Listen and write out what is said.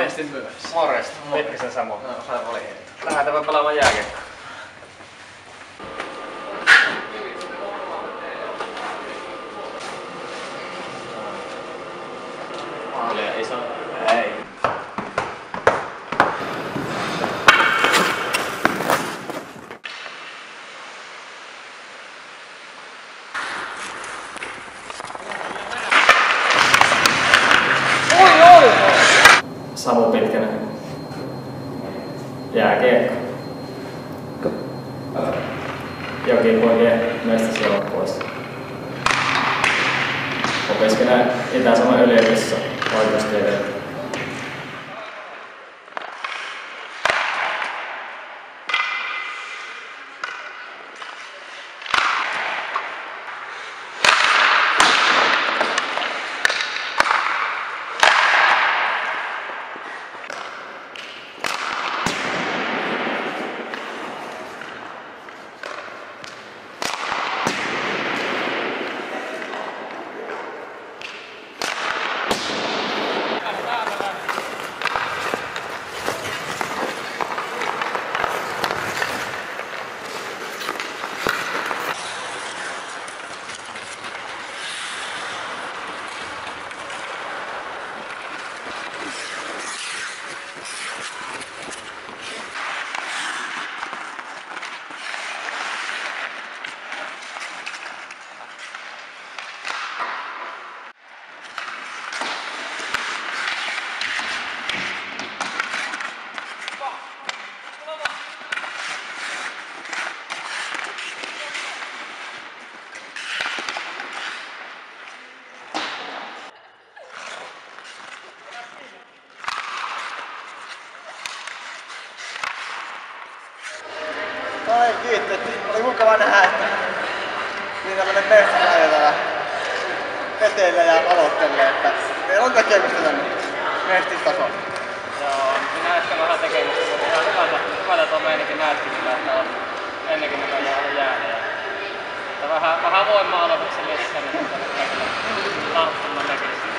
Monesti myös. Morjesta. Pitkäsen Samu. No, hän oli. Lähdetään pelaamaan jääkiekkoa. Maalia iso. Ei. Samu Pitkänen. Jääkiekko. Jokipoikien mestisjoukkueessa. Opiskelen Itä-Suomen yliopistossa oikeustieteitä. Ai kiitos, oli mukava nähdä, että niin tämmönen mestisarja täällä veteillä ja aloittelee, että meillä on tekemistä tänne mestistasolla. Joo, minä ehkä vähän tekemistä, mutta ihan hyvältä tuo meininkin näytti kyllä, että on ennenkin näköjään ollut jäänyt. Että vähän voimaa aloituksen lisää, niin on kyllä tarttunut näkyy.